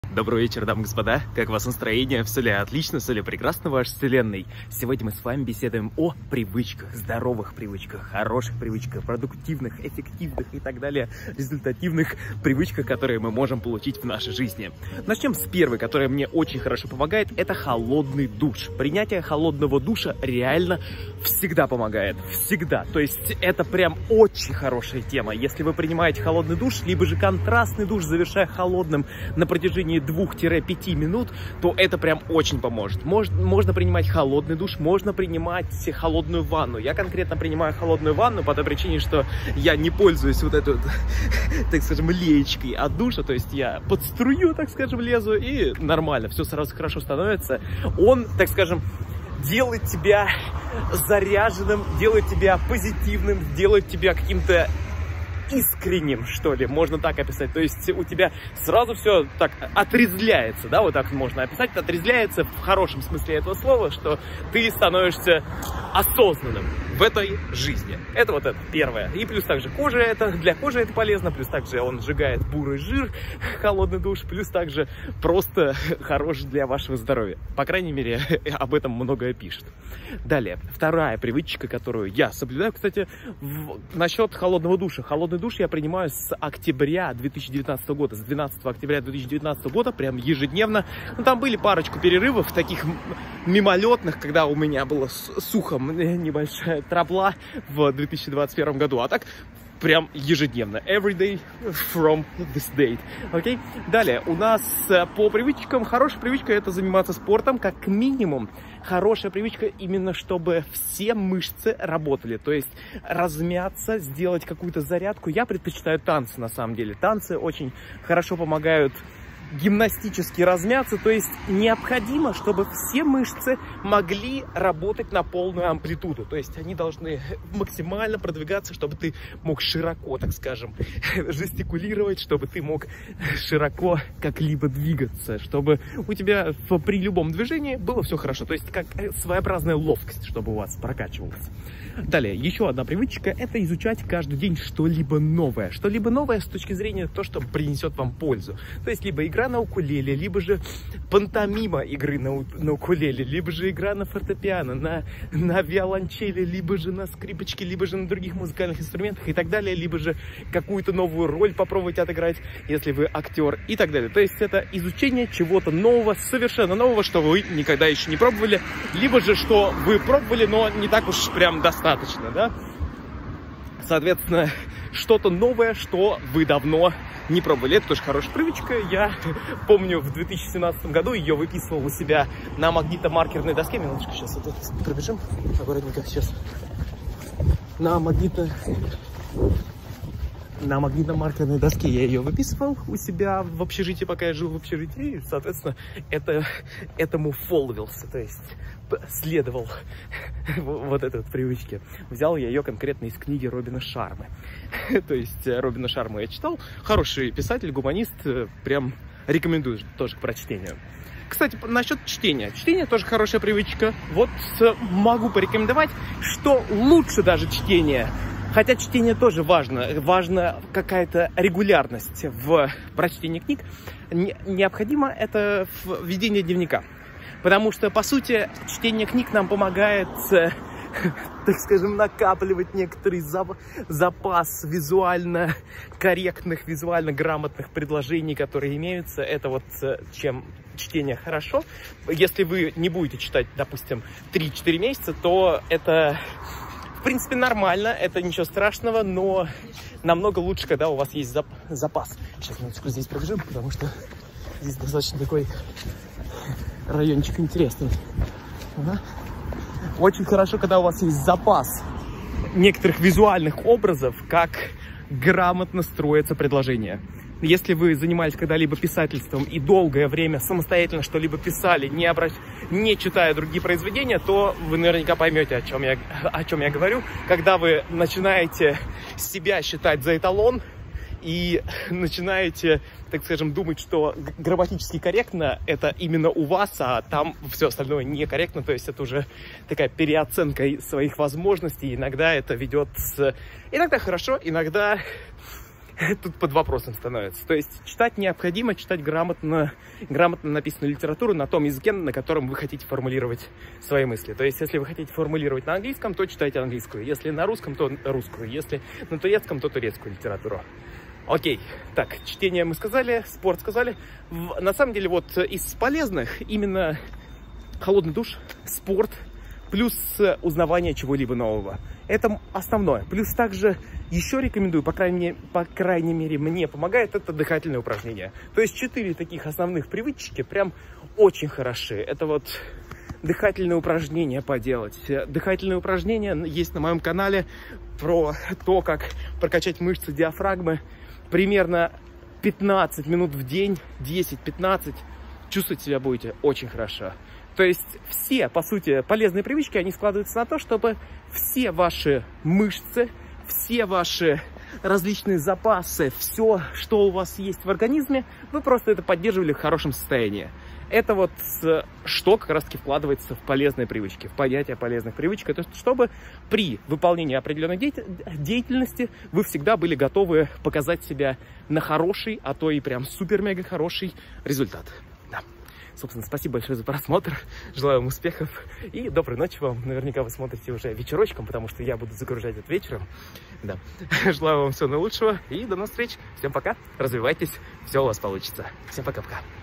Добрый вечер, дамы и господа. Как у вас настроение? Все ли отлично, все ли прекрасно в вашей вселенной? Сегодня мы с вами беседуем о привычках, здоровых привычках, хороших привычках, продуктивных, эффективных и так далее, результативных привычках, которые мы можем получить в нашей жизни. Начнем с первой, которая мне очень хорошо помогает. Это холодный душ. Принятие холодного душа реально всегда помогает. Всегда. То есть это прям очень хорошая тема. Если вы принимаете холодный душ, либо же контрастный душ, завершая холодным на протяжении 2-5 минут, то это прям очень поможет. Можно принимать холодный душ, можно принимать холодную ванну. Я конкретно принимаю холодную ванну по той причине, что я не пользуюсь вот этой, так скажем, леечкой от душа. То есть я под струю, так скажем, лезу, и нормально, все сразу хорошо становится. Он, так скажем, делает тебя заряженным, делает тебя позитивным, делает тебя каким-то искренним, что ли, можно так описать. То есть у тебя сразу все так отрезвляется, да, вот так можно описать, отрезвляется в хорошем смысле этого слова, что ты становишься осознанным в этой жизни. Это вот это первое. И плюс также кожа, это для кожи это полезно, плюс также он сжигает бурый жир, холодный душ, плюс также просто хорош для вашего здоровья. По крайней мере, об этом многое пишут. Далее, вторая привычка, которую я соблюдаю, кстати, насчет холодного душа. Холодный душ я принимаю с октября 2019 года, с 12 октября 2019 года, прям ежедневно. Ну, там были парочку перерывов, таких мимолетных, когда у меня было сухо, небольшая тропла в 2021 году, а так прям ежедневно. Every day from this date. Окей? Далее, у нас по привычкам, хорошая привычка — это заниматься спортом, как минимум. Хорошая привычка именно, чтобы все мышцы работали. То есть размяться, сделать какую-то зарядку. Я предпочитаю танцы, на самом деле. Танцы очень хорошо помогают гимнастически размяться, то есть необходимо, чтобы все мышцы могли работать на полную амплитуду, то есть они должны максимально продвигаться, чтобы ты мог широко, так скажем, жестикулировать, чтобы ты мог широко как-либо двигаться, чтобы у тебя при любом движении было все хорошо, то есть как своеобразная ловкость, чтобы у вас прокачивалась. Далее, еще одна привычка — это изучать каждый день что-либо новое. Что-либо новое с точки зрения того, что принесет вам пользу. То есть либо игра на укулеле, либо же пантомима игры на укулеле, либо же игра на фортепиано, на виолончели, либо же на скрипочке, либо же на других музыкальных инструментах и так далее, либо же какую-то новую роль попробовать отыграть, если вы актер и так далее. То есть это изучение чего-то нового, совершенно нового, что вы никогда еще не пробовали, либо же что вы пробовали, но не так уж прям достаточно, да? Соответственно, что-то новое, что вы давно не пробовали. Это тоже хорошая привычка. Я помню, в 2017 году ее выписывал у себя на магнитомаркерной доске. Минуточку, сейчас вот это пробежим. Аккуратненько сейчас. На магнитомаркерной доске я ее выписывал у себя в общежитии, пока я жил в общежитии. И, соответственно, этому фолловился, то есть следовал вот этой привычке. Взял я ее конкретно из книги Робина Шармы. То есть Робина Шарму я читал. Хороший писатель, гуманист. Прям рекомендую тоже к прочтению. Кстати, насчет чтения. Чтение тоже хорошая привычка. Вот могу порекомендовать, что лучше даже чтение. Хотя чтение тоже важно. Важна какая-то регулярность в прочтении книг. Необходимо это ведение дневника. Потому что, по сути, чтение книг нам помогает, так скажем, накапливать некоторый запас визуально корректных, визуально грамотных предложений, которые имеются. Это вот чем чтение хорошо. Если вы не будете читать, допустим, 3-4 месяца, то это, в принципе, нормально, это ничего страшного, но намного лучше, когда у вас есть запас. Сейчас минуточку здесь пробежим, потому что здесь достаточно такой райончик интересный. Ага. Очень хорошо, когда у вас есть запас некоторых визуальных образов, как грамотно строится предложение. Если вы занимались когда-либо писательством и долгое время самостоятельно что-либо писали, не читая другие произведения, то вы наверняка поймете, о чем я говорю. Когда вы начинаете себя считать за эталон и начинаете, так скажем, думать, что грамматически корректно это именно у вас, а там все остальное некорректно, то есть это уже такая переоценка своих возможностей. Иногда это ведет иногда хорошо, иногда тут под вопросом становится. То есть читать необходимо, читать грамотно написанную литературу на том языке, на котором вы хотите формулировать свои мысли. То есть если вы хотите формулировать на английском, то читайте английскую. Если на русском, то русскую. Если на турецком, то турецкую литературу. Окей, так, чтение мы сказали, спорт сказали. На самом деле, вот из полезных именно холодный душ, спорт, плюс узнавание чего-либо нового. Это основное. Плюс также еще рекомендую, по крайней мере, мне помогает, это дыхательные упражнения. То есть 4 таких основных привычки прям очень хороши. Это вот дыхательные упражнения поделать. Дыхательные упражнения есть на моем канале про то, как прокачать мышцы диафрагмы. Примерно 15 минут в день, 10-15, чувствовать себя будете очень хорошо. То есть все, по сути, полезные привычки, они складываются на то, чтобы все ваши мышцы, все ваши различные запасы, все, что у вас есть в организме, вы просто это поддерживали в хорошем состоянии. Это вот что как раз-таки вкладывается в полезные привычки, в понятие полезных привычек. То есть, чтобы при выполнении определенной деятельности вы всегда были готовы показать себя на хороший, а то и прям супер-мега хороший результат. Да. Собственно, спасибо большое за просмотр. Желаю вам успехов и доброй ночи вам. Наверняка вы смотрите уже вечерочком, потому что я буду загружать это вечером. Да. Желаю вам всего наилучшего и до новых встреч. Всем пока. Развивайтесь. Все у вас получится. Всем пока-пока.